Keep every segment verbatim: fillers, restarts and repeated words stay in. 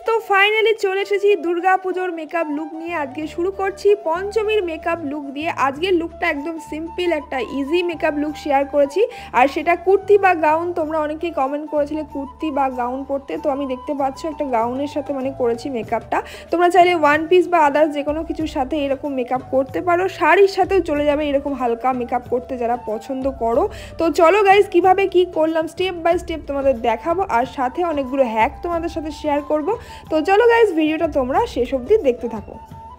তো ফাইনালি চলে এসেছি দুর্গা পুজোর মেকআপ লুক নিয়ে। আজকে শুরু করছি পঞ্চমীর মেকআপ লুক দিয়ে। আজকের লুকটা একদম সিম্পল একটা ইজি মেকআপ লুক শেয়ার করেছি, আর সেটা কুর্তি বা গাউন। তোমরা অনেকেই কমেন্ট করেছিলে কুর্তি বা গাউন পরতে, তো আমি দেখতে পাচ্ছ একটা গাউনের সাথে মানে করেছি মেকআপটা। তোমরা চাইলে ওয়ান পিস বা আদার্স যে কোনো কিছুর সাথে এরকম মেকআপ করতে পারো, শাড়ির সাথেও চলে যাবে এরকম হালকা মেকআপ করতে যারা পছন্দ করো। তো চলো গাইজ কিভাবে কি করলাম স্টেপ বাই স্টেপ তোমাদের দেখাবো, আর সাথে অনেকগুলো হ্যাক তোমাদের সাথে শেয়ার করবো। তো চলো গাইজ ভিডিওটা তোমরা শেষ অবধি দেখতে থাকো।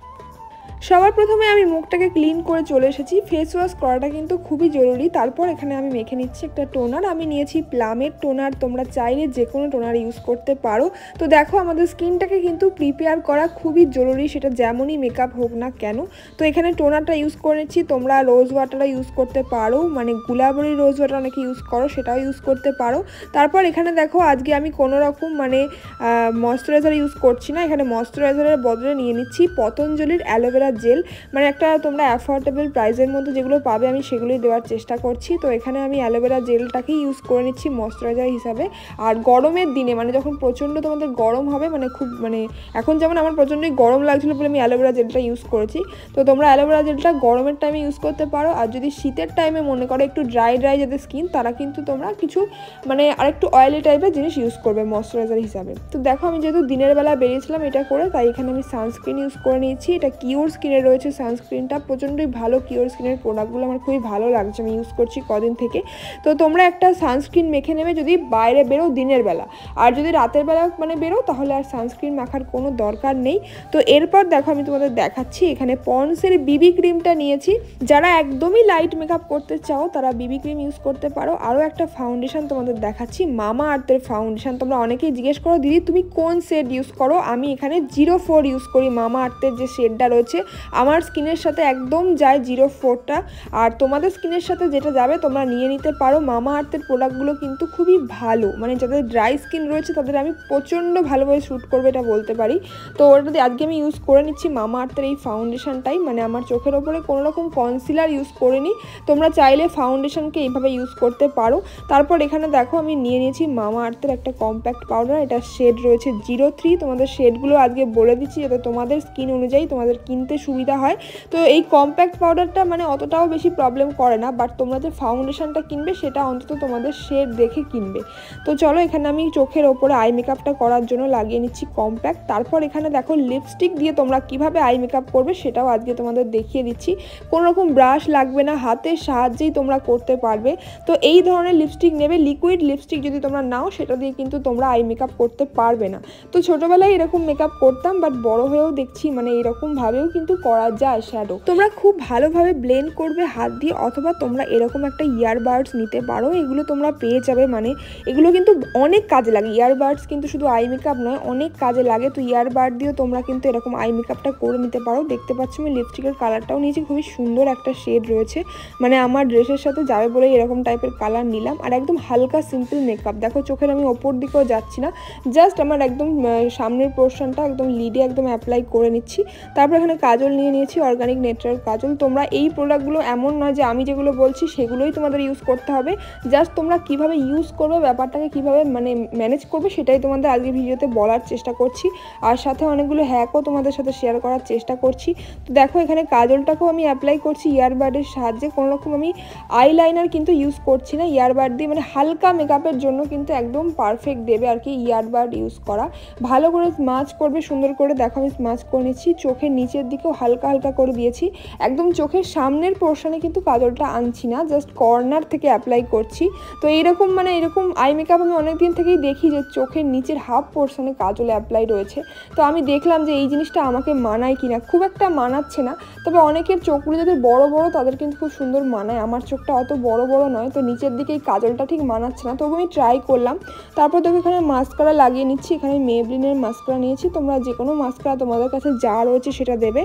সবার প্রথমে আমি মুখটাকে ক্লিন করে চলে এসেছি। ফেস ওয়াশ করাটা কিন্তু খুবই জরুরি। তারপর এখানে আমি মেখে নিচ্ছি একটা টোনার। আমি নিয়েছি প্লামের টোনার, তোমরা চাইলে যে কোনো টোনার ইউজ করতে পারো। তো দেখো আমাদের স্কিনটাকে কিন্তু প্রিপেয়ার করা খুবই জরুরি, সেটা যেমনই মেকআপ হোক না কেন। তো এখানে টোনারটা ইউজ করে নিচ্ছি। তোমরা রোজ ওয়াটারও ইউজ করতে পারো, মানে গুলাবরি রোজ ওয়াটার অনেকে ইউজ করো, সেটাও ইউজ করতে পারো। তারপর এখানে দেখো আজকে আমি কোনো রকম মানে ময়শ্চারাইজার ইউজ করছি না। এখানে ময়শ্চারাইজারের বদলে নিয়ে নিচ্ছি পতঞ্জলির অ্যালোভেরা জেল, মানে একটা তোমরা অ্যাফোর্ডেবল প্রাইসের মধ্যে যেগুলো পাবে আমি সেগুলোই দেওয়ার চেষ্টা করছি। তো এখানে আমি অ্যালোভেরা জেলটাকেই ইউজ করে নিচ্ছি ময়শ্চারাইজার হিসাবে। আর গরমের দিনে মানে যখন প্রচণ্ড তোমাদের গরম হবে, মানে খুব মানে এখন যেমন আমার প্রচণ্ডই গরম লাগছিলো বলে আমি অ্যালোভেরা জেলটা ইউজ করেছি। তো তোমরা অ্যালোভেরা জেলটা গরমের টাইমে ইউজ করতে পারো। আর যদি শীতের টাইমে মনে করো একটু ড্রাই ড্রাই যাদের স্কিন, তারা কিন্তু তোমরা কিছু মানে আরেকটু অয়েলি টাইপের জিনিস ইউজ করবে ময়শ্চারাইজার হিসাবে। তো দেখো আমি যেহেতু দিনের বেলা বেরিয়েছিলাম এটা করে, তাই এখানে আমি সানস্ক্রিন ইউজ করে নিয়েছি। এটা কিওর স্কিনের রয়েছে সানস্ক্রিনটা, প্রচণ্ডই ভালো। কিওর স্কিনের প্রোডাক্টগুলো আমার খুবই ভালো লাগছে, আমি ইউজ করছি কদিন থেকে। তো তোমরা একটা সানস্ক্রিন মেখে নেবে যদি বাইরে বেরো দিনের বেলা, আর যদি রাতের বেলা মানে বেরো তাহলে আর সানস্ক্রিন মাখার কোনো দরকার নেই। তো এরপর দেখো আমি তোমাদের দেখাচ্ছি এখানে পন্ডসের বিবি ক্রিমটা নিয়েছি। যারা একদমই লাইট মেকআপ করতে চাও তারা বিবি ক্রিম ইউজ করতে পারো। আরও একটা ফাউন্ডেশন তোমাদের দেখাচ্ছি, মামা আর্থের ফাউন্ডেশন। তোমরা অনেকেই জিজ্ঞেস করো দিদি তুমি কোন শেড ইউজ করো। আমি এখানে জিরো ফোর ইউজ করি। মামা আর্থের যে শেডটা রয়েছে আমার স্কিনের সাথে একদম যায় জিরো ফোরটা, আর তোমাদের স্কিনের সাথে যেটা যাবে তোমরা নিয়ে নিতে পারো। মামা আর্থের প্রোডাক্টগুলো কিন্তু খুবই ভালো, মানে যাদের ড্রাই স্কিন রয়েছে তাদের আমি প্রচণ্ড ভালোভাবে শ্যুট করবে এটা বলতে পারি। তো ওটাতে আজকে আমি ইউজ করে নিচ্ছি মামা আর্থের এই ফাউন্ডেশনটাই, মানে আমার চোখের ওপরে কোনো রকম কনসিলার ইউজ করিনি। তোমরা চাইলে ফাউন্ডেশনকে এইভাবে ইউজ করতে পারো। তারপর এখানে দেখো আমি নিয়ে নিয়েছি মামা আর্থের একটা কম্প্যাক্ট পাউডার, এটা শেড রয়েছে জিরো থ্রি। তোমাদের শেডগুলো আজকে বলে দিচ্ছি যাতে তোমাদের স্কিন অনুযায়ী তোমাদের কিনতে সুবিধা হয়। তো এই কম্প্যাক্ট পাউডারটা মানে অতটাও বেশি প্রবলেম করে না, বাট তোমরা যে ফাউন্ডেশনটা কিনবে সেটা অন্তত তোমাদের শেড দেখে কিনবে। তো চলো এখানে আমি চোখের ওপরে আই মেকআপটা করার জন্য লাগিয়ে নিচ্ছি কম্প্যাক্ট। তারপর এখানে দেখো লিপস্টিক দিয়ে তোমরা কিভাবে আই মেকআপ করবে সেটাও আজকে তোমাদের দেখিয়ে দিচ্ছি। কোনো রকম ব্রাশ লাগবে না, হাতের সাহায্যেই তোমরা করতে পারবে। তো এই ধরনের লিপস্টিক নেবে, লিকুইড লিপস্টিক যদি তোমরা নাও সেটা দিয়ে কিন্তু তোমরা আই মেকআপ করতে পারবে না। তো ছোটোবেলায় এরকম মেকআপ করতাম, বাট বড় হয়েও দেখছি মানে এরকমভাবেও কিন্তু করা যায় শ্যাডো। তোমরা খুব ভালোভাবে ব্লেন্ড করবে হাত দিয়ে, অথবা তোমরা এরকম একটা ইয়ারবাডস নিতে পারো। এগুলো তোমরা পেয়ে যাবে, মানে এগুলো কিন্তু অনেক কাজে লাগে। ইয়ারবাডস কিন্তু শুধু আই মেকআপ নয়, অনেক কাজে লাগে। তো ইয়ারবাড দিয়েও তোমরা কিন্তু এরকম আই মেকআপটা করে নিতে পারো। দেখতে পাচ্ছ আমি লিপস্টিকের কালারটাও নিয়েছি, খুবই সুন্দর একটা শেড রয়েছে, মানে আমার ড্রেসের সাথে যাবে বলে এরকম টাইপের কালার নিলাম। আর একদম হালকা সিম্পল মেকআপ। দেখো চোখের আমি ওপর দিকেও যাচ্ছি না, জাস্ট আমার একদম সামনের পোর্শনটা একদম লিডে একদম অ্যাপ্লাই করে নিচ্ছি। তারপর এখানে কাজল নিয়ে নিয়েছি, অর্গানিক নেচারাল কাজল। তোমরা এই প্রোডাক্টগুলো এমন নয় যে আমি যেগুলো বলছি সেগুলোই তোমাদের ইউজ করতে হবে, জাস্ট তোমরা কিভাবে ইউজ করবে ব্যাপারটাকে কিভাবে মানে ম্যানেজ করবে সেটাই তোমাদের আজকে ভিডিওতে বলার চেষ্টা করছি। আর সাথে অনেকগুলো হ্যাকও তোমাদের সাথে শেয়ার করার চেষ্টা করছি। তো দেখো এখানে কাজলটাকেও আমি অ্যাপ্লাই করছি ইয়ারবাডের সাহায্যে। কোনো রকম আমি আইলাইনার কিন্তু ইউজ করছি না, ইয়ারবাড দিয়ে মানে হালকা মেকআপের জন্য কিন্তু একদম পারফেক্ট দেবে আর কি ইয়ারবাড ইউজ করা। ভালো করে স্মাচ করবে সুন্দর করে। দেখো আমি স্মাচ করে নিচ্ছি, চোখের নিচের দিকেও হালকা হালকা করে দিয়েছি। একদম চোখের সামনের পোর্শনে কিন্তু কাজলটা আনছি না, জাস্ট কর্নার থেকে অ্যাপ্লাই করছি। তো এইরকম মানে এরকম আই মেকআপ আমি অনেক দিন থেকেই দেখি যে চোখের নিচের হাফ পোর্শনে কাজল অ্যাপ্লাই রয়েছে। তো আমি দেখলাম যে এই জিনিসটা আমাকে মানায় কিনা, খুব একটা মানাচ্ছে না। তবে অনেকের চোখগুলো যাদের বড় বড় তাদের কিন্তু খুব সুন্দর মানায়, আমার চোখটা অত বড় বড় নয়, তো নিচের দিকে এই কাজলটা ঠিক মানাচ্ছে না। তবু আমি ট্রাই করলাম। তারপর দেখো এখানে মাস্কারা লাগিয়ে নিচ্ছি। এখানে মেবলিনের মাস্কারা নিয়েছি, তোমরা যে কোনো মাস্কারা তোমাদের কাছে যা রয়েছে সেটা দেবে।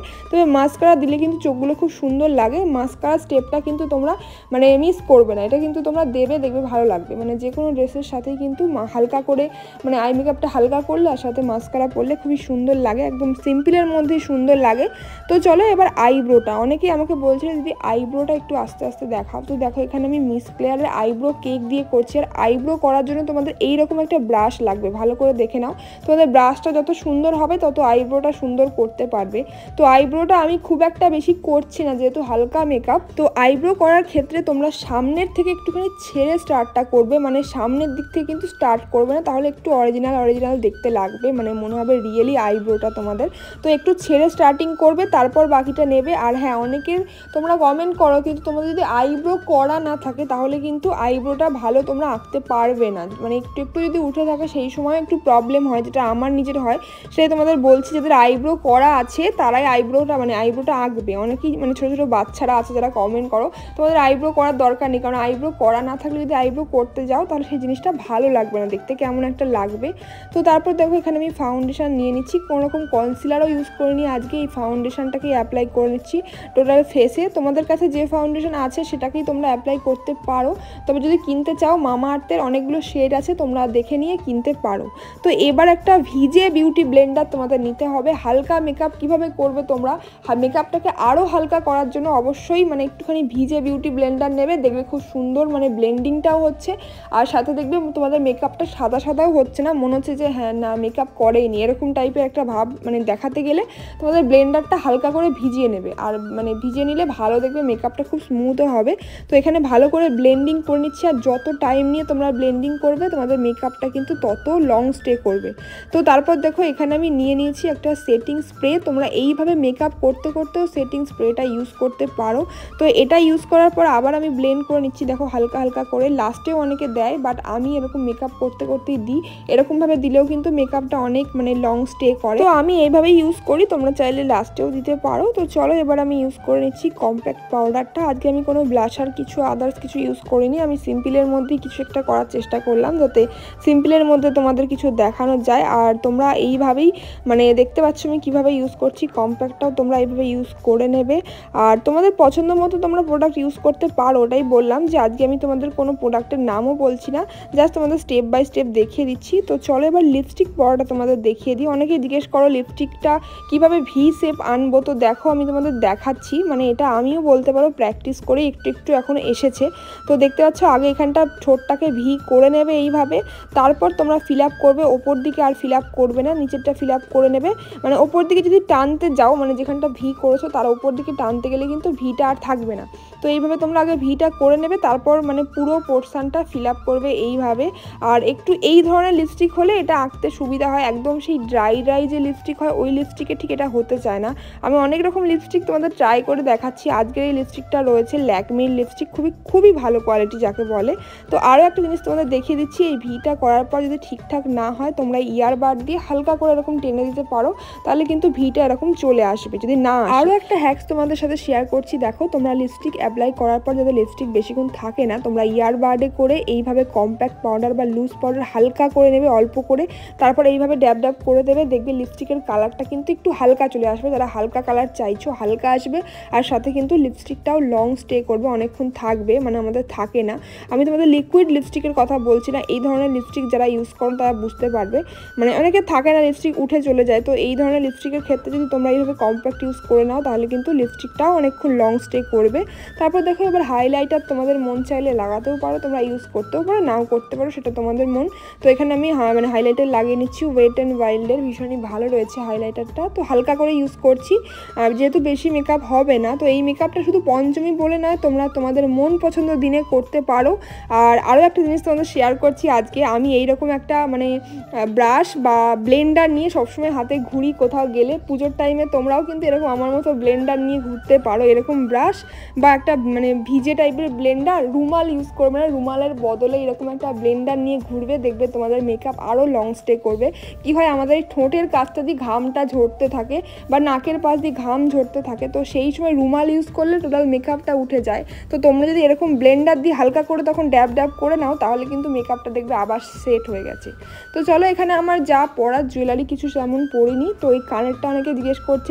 তবে মাস্কারা দিলে কিন্তু চোখগুলো খুব সুন্দর লাগে। মাস্কারা স্টেপটা কিন্তু তোমরা মানে মিস করবে না, এটা কিন্তু তোমরা দেবে, দেখবে ভালো লাগবে। মানে যে কোনো ড্রেসের সাথেই কিন্তু হালকা করে মানে আই মেকআপটা হালকা করলে আর সাথে মাস্কারা পরলে খুবই সুন্দর লাগে, একদম সিম্পলের মধ্যেই সুন্দর লাগে। তো চলো এবার আইব্রোটা, অনেকেই আমাকে বলছে যদি আইব্রোটা একটু আস্তে আস্তে দেখাও। তো দেখো এখানে আমি মিস ক্লেয়ারের আইব্রো কেক দিয়ে করছি। আর আইব্রো করার জন্য তোমাদের এইরকম একটা ব্রাশ লাগবে, ভালো করে দেখে নাও। তোমাদের ব্রাশটা যত সুন্দর হবে তত আইব্রোটা সুন্দর করতে পারবে। তো আইব্রোটা আমি খুব একটা বেশি করছি না যেহেতু হালকা মেকআপ। তো আইব্রো করার ক্ষেত্রে তোমরা সামনের থেকে একটুখানি ছেড়ে স্টার্টটা করবে, মানে সামনের দিক থেকে কিন্তু স্টার্ট করবে না, তাহলে একটু অরিজিনাল অরিজিনাল দেখতে লাগবে, মানে মনে হবে রিয়েলি আইব্রোটা তোমাদের। তো একটু ছেড়ে স্টার্টিং করবে, তারপর বাকিটা নেবে। আর হ্যাঁ, অনেকের তোমরা কমেন্ট করো কিন্তু তোমাদের যদি আইব্রো করা না থাকে তাহলে কিন্তু আইব্রোটা ভালো তোমরা আঁকতে পারবে না, মানে একটু একটু যদি উঠে থাকে সেই সময় একটু প্রবলেম হয়, যেটা আমার নিজের হয়। সেটাই তোমাদের বলছি, যাদের আইব্রো করা আছে তারাই আইব্রোটা মানে আইব্রোটা আঁকবে। অনেকেই মানে ছোটো ছোটো বাচ্চারা আছে যারা কমেন্ট করো, তোমাদের আইব্রো করার দরকার নেই, কারণ আইব্রো করা না থাকলে যদি আইব্রো করতে যাও তাহলে সেই জিনিসটা ভালো লাগবে না, দেখতে কেমন একটা লাগবে। তো তারপর দেখো এখানে আমি ফাউন্ডেশন নিয়ে নিচ্ছি, কোনোরকম কনসিলারও ইউজ করিনি আজকে, এই ফাউন্ডেশনটাকেই অ্যাপ্লাই করে নিচ্ছি টোটাল ফেসে। তোমাদের কাছে যে ফাউন্ডেশন আছে সেটাকেই তোমরা অ্যাপ্লাই করতে পারো, তবে যদি কিনতে চাও মামা আর্থের অনেকগুলো শেড আছে, তোমরা দেখে নিয়ে কিনতে পারো। তো এবার একটা ভিজে বিউটি ব্লেন্ডার তোমাদের নিতে হবে। হালকা মেকআপ কিভাবে করবে তোমরা, মেকআপটাকে আরও হালকা করার জন্য অবশ্যই মানে একটুখানি ভিজে বিউটি ব্লেন্ডার নেবে, দেখবে খুব সুন্দর মানে ব্লেন্ডিংটাও হচ্ছে, আর সাথে দেখবে তোমাদের মেকআপটা সাদা সাদাও হচ্ছে না, মনে হচ্ছে যে হ্যাঁ না মেকআপ করেইনি এরকম টাইপের একটা ভাব মানে দেখাতে গেলে তোমাদের ব্লেন্ডারটা হালকা করে ভিজিয়ে নেবে, আর মানে ভিজিয়ে নিলে ভালো দেখবে মেকআপটা খুব স্মুথও হবে। তো এখানে ভালো করে ব্লেন্ডিং করে নিচ্ছি, আর যত টাইম নিয়ে তোমরা ব্লেন্ডিং করবে তোমাদের মেকআপটা কিন্তু তত লং স্টে করবে। তো তারপর দেখো এখানে আমি নিয়ে নিয়েছি একটা সেটিং স্প্রে, তোমরা এইভাবে মেকআপ করতে করতেও সেটিং স্প্রেটা ইউজ করতে পারো। তো এটা ইউজ করার পর আবার আমি ব্লেন্ড করে নিচ্ছি, দেখো হালকা হালকা করে, লাস্টেও অনেকে দেয় বাট আমি এরকম মেকআপ করতে করতেই দিই, এরকমভাবে দিলেও কিন্তু মেকআপটা অনেক মানে লং স্টে করে। তো আমি এইভাবেই ইউজ করি, তোমরা চাইলে লাস্টেও দিতে পারো। তো চলো এবার আমি ইউজ করে নিচ্ছি কম্প্যাক্ট পাউডারটা। আজকে আমি কোনো ব্লাশার কিছু আদার্স কিছু ইউজ করিনি, আমি সিম্পলের মধ্যেই কিছু একটা করার চেষ্টা করলাম যাতে সিম্পলের মধ্যে তোমাদের কিছু দেখানো যায়। আর তোমরা এইভাবেই মানে দেখতে পাচ্ছ আমি কীভাবে ইউজ করছি, কম্প্যাক্টটাও তোমরা এইভাবে ইউজ করে নেবে। আর তোমাদের পছন্দ মতো তোমরা প্রোডাক্ট ইউজ করতে পারো, ওটাই বললাম যে আজকে আমি তোমাদের কোনো প্রোডাক্টের নামও বলছি না, জাস্ট তোমাদের স্টেপ বাই স্টেপ দেখিয়ে দিচ্ছি। তো চলো এবার লিপস্টিক পরাটা তোমাদের দেখিয়ে দিই। অনেকেই জিজ্ঞেস করো লিপস্টিকটা কীভাবে ভি শেপ আনবো, তো দেখো আমি তোমাদের দেখাচ্ছি, মানে এটা আমিও বলতে পারো প্র্যাকটিস করে একটু একটু এখন এসেছে। তো দেখতে পাচ্ছ আগে এখানটা ঠোঁটটাকে ভি করে নেবে এইভাবে, তারপর তোমরা ফিল আপ করবে, ওপর দিকে আর ফিল আপ করবে না, নিচেরটা ফিল আপ করে নেবে। মানে ওপর দিকে যদি টানতে যাও মানে যেখানটা ভি করেছো তার ওপর দিকে টানতে গেলে কিন্তু ভিটা আর থাকবে না। তো এইভাবে তোমরা আগে ভিটা করে নেবে, তারপর মানে পুরো পোর্শনটা ফিল আপ করবে এইভাবে। আর একটু এই ধরনের লিপস্টিক হলে এটা আঁকতে সুবিধা হয়, একদম সেই ড্রাই ড্রাই যে লিপস্টিক হয় ওই লিপস্টিকে ঠিক এটা হতে চায় না। আমি অনেক রকম লিপস্টিক তোমাদের ট্রাই করে দেখাচ্ছি, আজকের এই লিপস্টিকটা রয়েছে ল্যাকমির লিপস্টিক, খুবই খুবই ভালো কোয়ালিটি যাকে বলে। তো আরও একটা জিনিস তোমাদের দেখিয়ে দিচ্ছি, এই ভিটা করার পর যদি ঠিকঠাক না হয় তোমরা ইয়ার বার দিয়ে হালকা করে এরকম টেনে দিতে পারো, তাহলে কিন্তু ভিটা এরকম চলে আসবে। যদি না আরও একটা হ্যাক্স তোমাদের সাথে শেয়ার করছি, দেখো তোমরা লিপস্টিক অ্যাপ্লাই করার পর যাদের লিপস্টিক বেশিক্ষণ থাকে না, তোমরা ইয়ার বার্ডে করে এইভাবে কম্প্যাক্ট পাউডার বা লুজ পাউডার হালকা করে নেবে অল্প করে, তারপর এইভাবে ড্যাব ড্যাব করে দেবে, দেখবে লিপস্টিকের কালারটা কিন্তু একটু হালকা চলে আসবে। যারা হালকা কালার চাইছো হালকা আসবে, আর সাথে কিন্তু লিপস্টিকটাও লং স্টে করবে, অনেকক্ষণ থাকবে, মানে আমাদের থাকে না। আমি তোমাদের লিকুইড লিপস্টিকের কথা বলছি না, এই ধরনের লিপস্টিক যারা ইউজ করো তারা বুঝতে পারবে, মানে অনেকে থাকে না লিপস্টিক উঠে চলে যায়। তো এই ধরনের লিপস্টিকের ক্ষেত্রে যদি তোমরা এইভাবে কম্প্যাক্ট ইউজ করে নাও তাহলে কিন্তু লিপস্টিকটাও অনেকক্ষণ লং স্টে করবে। তারপর দেখো এবার হাইলাইটার তোমাদের মন চাইলে লাগাতেও পারো, তোমরা ইউজ করতেও পারো, নাও করতে পারো, সেটা তোমাদের মন। তো এখানে আমি মানে হাইলাইটার লাগিয়ে নিচ্ছি, ওয়েট অ্যান্ড ওয়াইল্ডের, ভীষণই ভালো রয়েছে হাইলাইটারটা। তো হালকা করে ইউজ করছি, আর যেহেতু বেশি মেকআপ হবে না, তো এই মেকআপটা শুধু পঞ্চমী বলে নয়, তোমরা তোমাদের মন পছন্দ দিনে করতে পারো। আর আরও একটা জিনিস তোমাদের শেয়ার করছি, আজকে আমি এইরকম একটা মানে ব্রাশ বা ব্লেন্ডার নিয়ে সবসময় হাতে ঘুরি কোথাও গেলে, পুজোর টাইমে তোমরাও কিন্তু এরকম আমার মতো ব্লেন্ডার নিয়ে ঘুরতে পারো, এরকম ব্রাশ বা একটা মানে ভিজে টাইপের ব্লেন্ডার, রুমাল ইউজ করবে না, রুমালের বদলে এরকম একটা ব্লেন্ডার নিয়ে ঘুরবে, দেখবে তোমাদের মেকআপ আরও লং স্টে করবে। কি হয় আমাদের এই ঠোঁটের কাছটা দিয়ে ঘামটা ঝরতে থাকে বা নাকের পাশ দিয়ে ঘাম ঝরতে থাকে, তো সেই সময় রুমাল ইউজ করলে টোটাল মেকআপটা উঠে যায়। তো তোমরা যদি এরকম ব্লেন্ডার দিয়ে হালকা করে তখন ড্যাব ড্যাব করে নাও তাহলে কিন্তু মেকআপটা দেখবে আবার সেট হয়ে গেছে। তো চলো এখানে আমার যা পরার জুয়েলারি কিছু তেমন পরিনি। তো এই কানেরটা অনেকে জিজ্ঞেস করছিল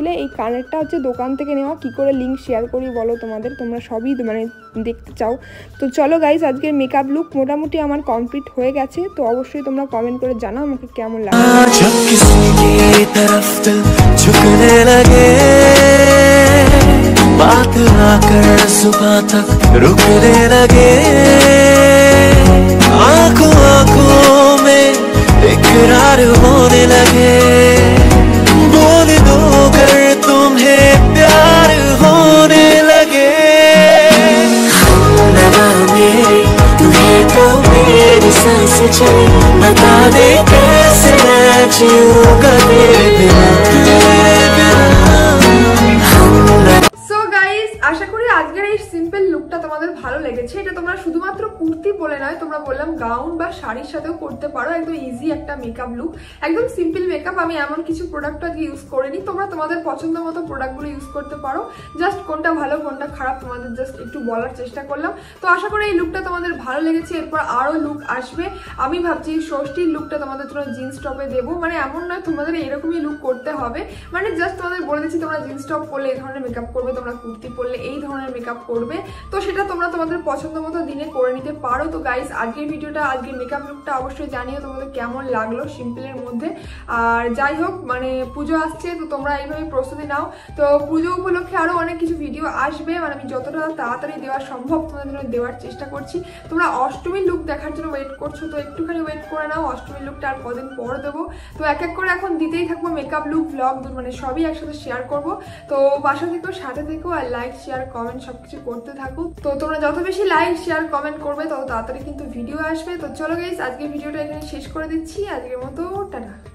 বলছিলে এই কানেরটা হচ্ছে দোকান থেকে নেওয়া, কি করে লিঙ্ক শেয়ার করি বলো তোমাদের, তোমরা সবই মানে দেখতে চাও। তো চলো গাইস, আজকের মেকআপ লুক মোটামুটি আমার কমপ্লিট হয়ে গেছে। তো অবশ্যই তোমরা কমেন্ট করে জানাও আমাকে কেমন লাগে। बात आकर सुबह तक रुकने लगे, आंखों आंखों में इकरार होने लगे, बोल दो कर तुम्हें प्यार होने लगे, लगा मेरी तुम्हें तो मेरी सांस चले, बता दे कैसे मैं जीऊंगा तेरे बिना, तेरे बिना। আশা করি আজকের এই সিম্পল লুকটা তোমাদের ভালো লেগেছে। এটা তোমরা শুধুমাত্র কুর্তি বলে নয়, তোমরা বললাম গাউন বা শাড়ির সাথেও করতে পারো। একদম ইজি একটা মেকআপ লুক, একদম সিম্পল মেকআপ। আমি এমন কিছু প্রোডাক্ট আজকে ইউজ করিনি, তোমরা তোমাদের পছন্দ মতো প্রোডাক্টগুলো ইউজ করতে পারো। জাস্ট কোনটা ভালো কোনটা খারাপ তোমাদের জাস্ট একটু বলার চেষ্টা করলাম। তো আশা করি এই লুকটা তোমাদের ভালো লেগেছে। এরপর আরও লুক আসবে। আমি ভাবছি ষষ্ঠীর লুকটা তোমাদের জন্য জিন্স টপে দেবো। মানে এমন নয় তোমাদের এরকমই লুক করতে হবে, মানে জাস্ট তোমাদের বলে দিচ্ছি তোমরা জিন্স টপ পরলে এই ধরনের মেকআপ করবে, তোমরা কুর্তি পরলে এই ধরনের মেকআপ করবে। তো সেটা তোমরা তোমাদের পছন্দ মতো দিনে করে নিতে পারো। তো গাইস, আজকের ভিডিওটা আজকের মেকআপ লুকটা অবশ্যই জানিও তোমাদের কেমন লাগলো সিম্পলের মধ্যে। আর যাই হোক, মানে পুজো আসছে, তো তোমরা এইভাবে প্রস্তুতি নাও। তো পুজো উপলক্ষে আরো অনেক কিছু ভিডিও আসবে, মানে আমি যতটা তাড়াতাড়ি দেওয়া সম্ভব তোমাদের জন্য দেওয়ার চেষ্টা করছি। তোমরা অষ্টমীর লুক দেখার জন্য ওয়েট করছো, তো একটুখানি ওয়েট করে নাও। অষ্টমীর লুকটা আর কদিন পর দেবো। তো এক এক করে এখন দিতেই থাকবো মেকআপ লুক, ব্লগ, মানে সবই একসাথে শেয়ার করবো। তো বাসা থেকেও সাথে থেকেও আর লাইক শেয়ার কমেন্ট সবকিছু করতে থাকো। তো তোমরা যত বেশি লাইক শেয়ার কমেন্ট করবে তত তাড়াতাড়ি কিন্তু ভিডিও আসবে। তো চলো গাইস, আজকে ভিডিওটা এখানে শেষ করে দিচ্ছি। আজকের মতো টাটা।